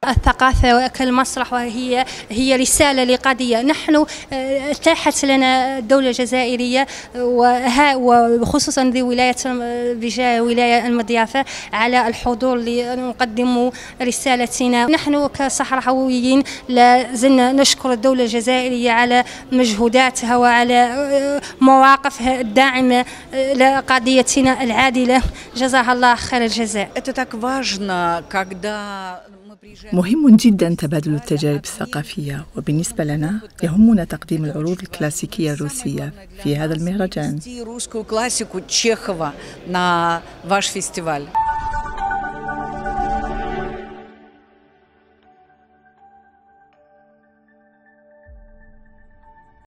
الثقافة كالمسرح هي رسالة لقضية. نحن اتاحت لنا الدولة الجزائرية وخصوصا ذي ولاية المضيافة على الحضور لنقدم رسالتنا. نحن كصحراويين لازلنا نشكر الدولة الجزائرية على مجهوداتها وعلى مواقفها الداعمة لقضيتنا العادلة. جزاها الله خير الجزاء. مهم جدا تبادل التجارب الثقافية، وبالنسبة لنا يهمنا تقديم العروض الكلاسيكية الروسية في هذا المهرجان.